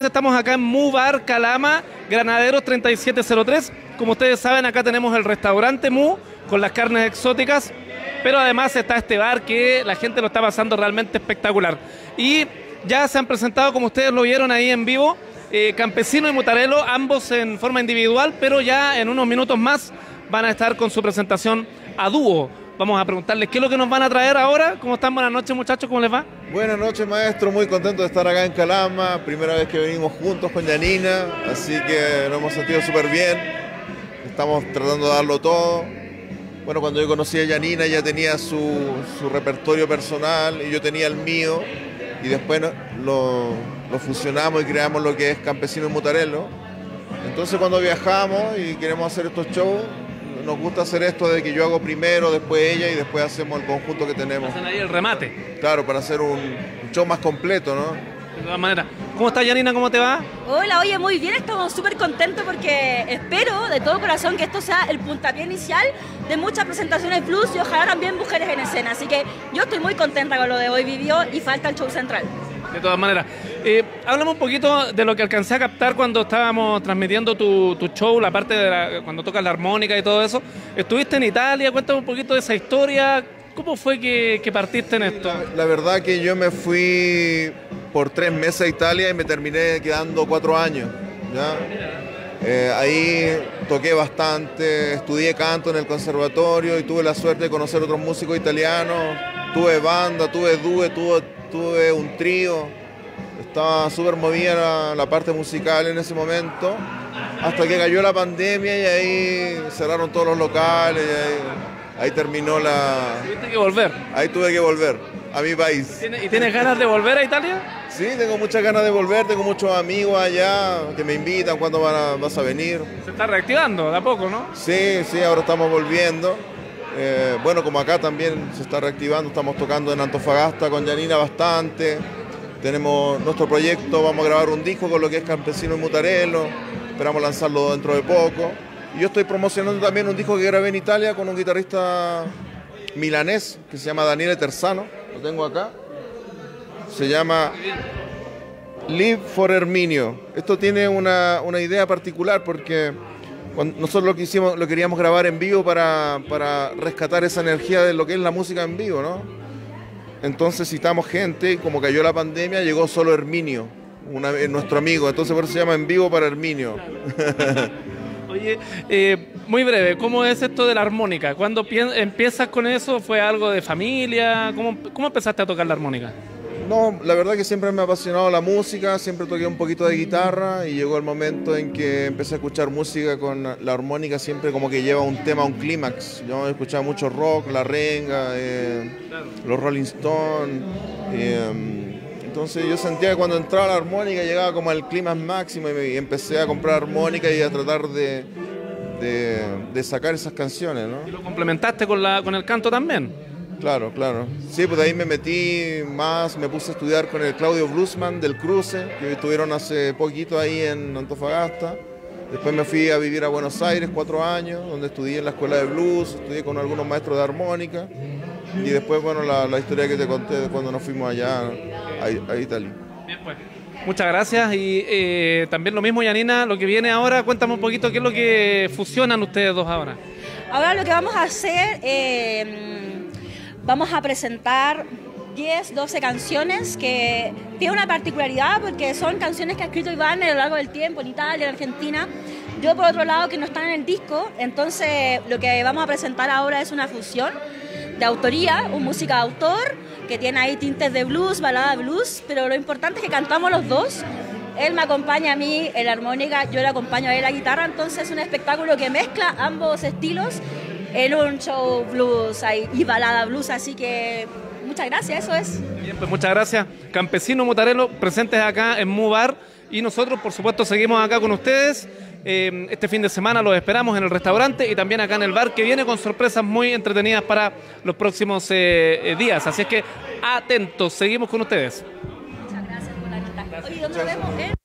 estamos acá en Mu Bar Calama, Granaderos 3703. Como ustedes saben, acá tenemos el restaurante Mu con las carnes exóticas, pero además está este bar que la gente lo está pasando realmente espectacular. Y ya se han presentado, como ustedes lo vieron ahí en vivo, Campesino y Mutarello, ambos en forma individual, pero ya en unos minutos más van a estar con su presentación a dúo. Vamos a preguntarles qué es lo que nos van a traer ahora. ¿Cómo están? Buenas noches, muchachos, ¿cómo les va? Buenas noches, maestro, muy contento de estar acá en Calama, primera vez que venimos juntos con Yanina, así que nos hemos sentido súper bien, estamos tratando de darlo todo. Bueno, cuando yo conocí a Yanina, ella tenía su repertorio personal y yo tenía el mío, y después lo fusionamos y creamos lo que es Campesino y Mutarello. Entonces cuando viajamos y queremos hacer estos shows, nos gusta hacer esto de que yo hago primero, después ella y después hacemos el conjunto que tenemos. Hacen ahí el remate. Claro, para hacer un show más completo, ¿no? De todas maneras. ¿Cómo estás, Yanina? ¿Cómo te va? Hola, oye, muy bien, estamos súper contentos porque espero de todo corazón que esto sea el puntapié inicial de muchas presentaciones blues y ojalá también mujeres en escena. Así que yo estoy muy contenta con lo de hoy vivió y falta el show central. De todas maneras. Háblame un poquito de lo que alcancé a captar cuando estábamos transmitiendo tu show, la parte de cuando tocas la armónica y todo eso. Estuviste en Italia, cuéntame un poquito de esa historia. ¿Cómo fue que partiste en esto? La verdad que yo me fui por 3 meses a Italia y me terminé quedando 4 años, ¿ya? Ahí toqué bastante, estudié canto en el conservatorio y tuve la suerte de conocer otros músicos italianos. Tuve banda, tuve dúo, tuve un trío. Estaba súper movida la parte musical en ese momento, hasta que cayó la pandemia y ahí cerraron todos los locales. Ahí terminó la... ¿Tuviste que volver? Ahí tuve que volver a mi país. ¿Y tienes ganas de volver a Italia? Sí, tengo muchas ganas de volver, tengo muchos amigos allá que me invitan, ¿cuándo vas a venir? Se está reactivando de a poco, ¿no? Sí, ahora estamos volviendo. Bueno, como acá también se está reactivando, estamos tocando en Antofagasta con Yanina bastante. Tenemos nuestro proyecto, vamos a grabar un disco con lo que es Campesino y Mutarello, esperamos lanzarlo dentro de poco. Y yo estoy promocionando también un disco que grabé en Italia con un guitarrista milanés que se llama Daniele Terzano, lo tengo acá. Se llama Live for Erminio. Esto tiene una idea particular porque nosotros lo queríamos grabar en vivo para rescatar esa energía de lo que es la música en vivo, ¿no? Entonces citamos gente y como cayó la pandemia llegó solo Herminio, nuestro amigo, entonces por eso se llama En Vivo para Herminio. Oye, muy breve, ¿cómo es esto de la armónica? ¿Cuándo empiezas con eso? ¿Fue algo de familia? ¿Cómo empezaste a tocar la armónica? No, la verdad que siempre me ha apasionado la música, siempre toqué un poquito de guitarra y llegó el momento en que empecé a escuchar música con la armónica, siempre como que lleva un tema, un clímax. Yo escuchaba mucho rock, La Renga, los Rolling Stones. Entonces yo sentía que cuando entraba la armónica llegaba como al clímax máximo y empecé a comprar armónica y a tratar de sacar esas canciones, ¿no? ¿Y lo complementaste con el canto también? Claro. Sí, pues de ahí me metí más, me puse a estudiar con el Claudio Bluesman del Cruce, que estuvieron hace poquito ahí en Antofagasta. Después me fui a vivir a Buenos Aires 4 años, donde estudié en la escuela de blues, estudié con algunos maestros de armónica. Y después, bueno, la historia que te conté de cuando nos fuimos allá a Italia. Bien, pues. Muchas gracias y también lo mismo, Yanina, lo que viene ahora, cuéntame un poquito qué es lo que fusionan ustedes dos ahora. Ahora lo que vamos a hacer, vamos a presentar 10, 12 canciones que tienen una particularidad porque son canciones que ha escrito Iván a lo largo del tiempo en Italia, en Argentina. Yo por otro lado que no están en el disco, entonces lo que vamos a presentar ahora es una fusión de autoría, un música de autor que tiene ahí tintes de blues, balada de blues, pero lo importante es que cantamos los dos. Él me acompaña a mí en la armónica, yo le acompaño a él en la guitarra, entonces es un espectáculo que mezcla ambos estilos en un show blues y balada blues, así que muchas gracias, eso es. Bien, pues muchas gracias. Campesino Mutarello, presentes acá en Mu Bar y nosotros por supuesto seguimos acá con ustedes. Este fin de semana los esperamos en el restaurante y también acá en el bar que viene con sorpresas muy entretenidas para los próximos días, así es que atentos, seguimos con ustedes. Muchas gracias por la invitación. Oye, ¿dónde lo vemos?